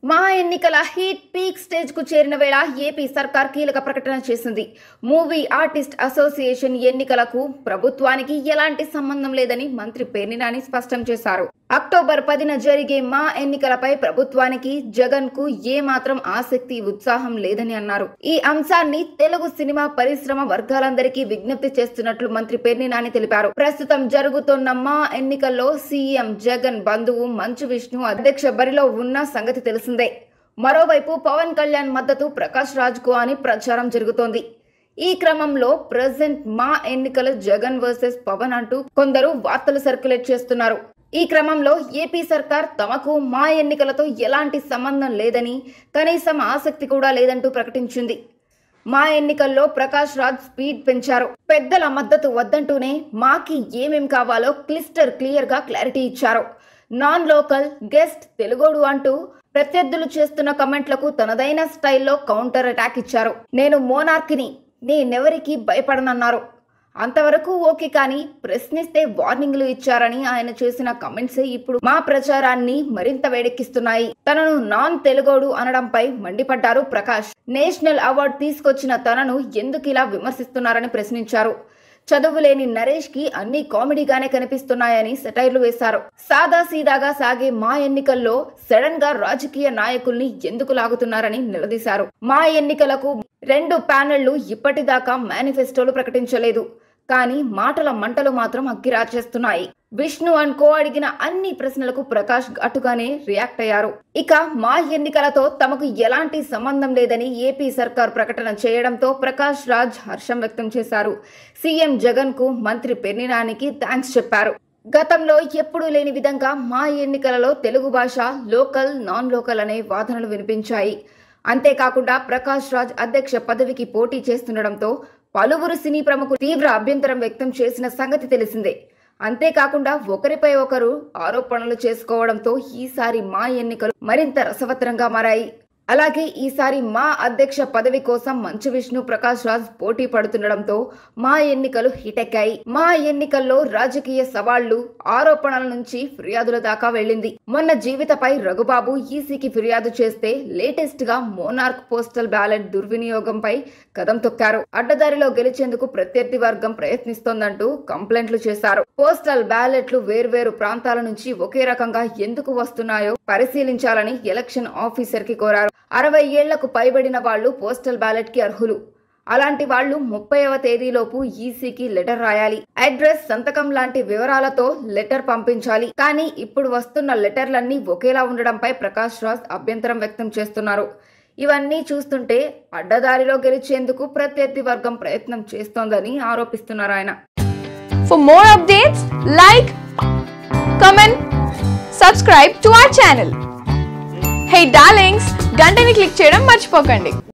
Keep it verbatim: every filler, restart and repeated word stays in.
మహా ఎన్నికల heat peak stage కు చేరిన వేళ ఏపీ సర్కార్ కీలక ప్రకటన చేసింది. మూవీ ఆర్టిస్ట్ అసోసియేషన్ ఎన్నికలకు ప్రభుత్వానికి ఎలాంటి సంబంధం లేదని మంత్రి పేర్ని నాని స్పష్టం చేశారు. అక్టోబర్ పదిన జరిగే మా ఎన్నికలపై ప్రభుత్వానికి జగన్ కు ఏ మాత్రం ఆసక్తి ఉత్సాహం లేదని అన్నారు. ఈ అంశాన్ని తెలుగు సినిమా పరిశ్రమ వర్గాలందరికీ విజ్ఞప్తి చేస్తున్నట్లు మంత్రి పేర్ని నాని తెలిపారు. ప్రస్తుతం జరుగుతున్న మా ఎన్నికల్లో సీఎం జగన్ బంధువు మంచు విష్ణు అధ్యక్ష బరిలో ఉన్న సంగతి తెలిసిందే. మరోవైపు పవన్ కళ్యాణ్ మద్దతు ప్రకాష్ రాజ్ కు అని ప్రచారం జరుగుతోంది. ఈ క్రమంలో ప్రెసెంట్ మా ఎన్నికలు జగన్ వర్సెస్ పవన్ అంటూ కొందరు వార్తలు సర్క్యులేట్ చేస్తున్నారు. ఈ క్రమంలో ఏపీ సర్కార్ తమకు మా ఎన్నికలతో ఎలాంటి సంబంధం లేదని, కనీసం ఆసక్తి కూడా లేదంటూ ప్రకటించింది. మా ఎన్నికల్లో ప్రకాష్ రాజ్ స్పీడ్ పెంచారు. పెద్దల మద్దతు వద్దంటూనే మాకి ఏమేం కావాలో క్లిస్టర్ క్లియర్ గా క్లారిటీ ఇచ్చారు. నాన్ లోకల్, గెస్ట్, తెలుగోడు అంటూ ప్రత్యర్థులు చేస్తున్న కమెంట్లకు తనదైన స్టైల్లో కౌంటర్ అటాక్ ఇచ్చారు. నేను మోనార్కిని, నేనెవరికి భయపడనన్నారు. అంతవరకు ఓకే, కానీ ప్రశ్నిస్తే వార్నింగ్లు ఇచ్చారని ఆయన చేసిన కమెంట్సే ఇప్పుడు మా ప్రచారాన్ని మరింత వేడెక్కిస్తున్నాయి. తనను నాన్ తెలుగోడు అనడంపై మండిపడ్డారు ప్రకాష్. నేషనల్ అవార్డు తీసుకొచ్చిన తనను ఎందుకు ఇలా విమర్శిస్తున్నారని ప్రశ్నించారు. చదువులేని నరేష్ కి అన్ని కామెడీగానే కనిపిస్తున్నాయని సెటైర్లు వేశారు. సాదా సీదాగా సాగే మా ఎన్నికల్లో సడన్ గా రాజకీయ నాయకుల్ని ఎందుకు లాగుతున్నారని నిలదీశారు. మా ఎన్నికలకు రెండు ప్యానెళ్లు ఇప్పటిదాకా మేనిఫెస్టోలు ప్రకటించలేదు, కానీ మాటల మంటలు మాత్రం అగ్గిరాచేస్తున్నాయి. విష్ణు అండ్ కో అడిగిన అన్ని ప్రశ్నలకు ప్రకాష్ ఘాటుగానే రియాక్ట్ అయ్యారు. ఇక మా ఎన్నికలతో తమకు ఎలాంటి సంబంధం లేదని ఏపీ సర్కార్ ప్రకటన చేయడంతో ప్రకాష్ రాజ్ హర్షం వ్యక్తం చేశారు. సీఎం జగన్ కు మంత్రి పేర్ని నానికి థ్యాంక్స్ చెప్పారు. గతంలో ఎప్పుడూ లేని విధంగా మా ఎన్నికలలో తెలుగు భాష లోకల్, నాన్ లోకల్ అనే వాదనలు వినిపించాయి. అంతేకాకుండా ప్రకాష్ రాజ్ అధ్యక్ష పదవికి పోటీ చేస్తుండటంతో పలువురు సినీ ప్రముఖులు తీవ్ర అభ్యంతరం వ్యక్తం చేసిన సంగతి తెలిసిందే. అంతేకాకుండా ఒకరిపై ఒకరు ఆరోపణలు చేసుకోవడంతో ఈసారి మా ఎన్నికలు మరింత రసవత్తరంగా మారాయి. అలాగే ఈసారి మా అధ్యక్ష పదవి కోసం మంచు విష్ణు, ప్రకాష్ రాజ్ పోటీ పడుతుండటంతో మా ఎన్నికలు హిటెక్కాయి. మా ఎన్నికల్లో రాజకీయ సవాళ్లు, ఆరోపణల నుంచి ఫిర్యాదుల దాకా వెళ్లింది. మొన్న జీవితపై రఘుబాబు ఈసీకి ఫిర్యాదు చేస్తే లేటెస్ట్ గా మోనార్క్ పోస్టల్ బ్యాలెట్ దుర్వినియోగంపై కదం తొక్కారు. అడ్డదారిలో గెలిచేందుకు ప్రత్యర్థి వర్గం ప్రయత్నిస్తోందంటూ కంప్లైంట్లు చేశారు. పోస్టల్ బ్యాలెట్లు వేర్వేరు ప్రాంతాల నుంచి ఒకే రకంగా ఎందుకు వస్తున్నాయో పరిశీలించాలని ఎలక్షన్ ఆఫీసర్ కి కోరారు. అరవై ఏళ్లకు పైబడిన వాళ్లు పోస్టల్ బ్యాలెట్ కి అర్హులు. అలాంటి వాళ్లు ముప్పైవ తేదీలోపు ఈసీకి లెటర్ రాయాలి. అడ్రస్, సంతకం లాంటి వివరాలతో లెటర్ పంపించాలి. కానీ ఇప్పుడు వస్తున్న లెటర్లన్నీ ఒకేలా ఉండడంపై ప్రకాష్ రాజ్ అభ్యంతరం వ్యక్తం చేస్తున్నారు. ఇవన్నీ చూస్తుంటే అడ్డదారిలో గెలిచేందుకు ప్రత్యర్థి వర్గం ప్రయత్నం చేస్తోందని ఆరోపిస్తున్నారు ఆయన. For more updates, like, comment, subscribe to our channel. Hey darlings, గంటని click చేయడం మర్చిపోకండి.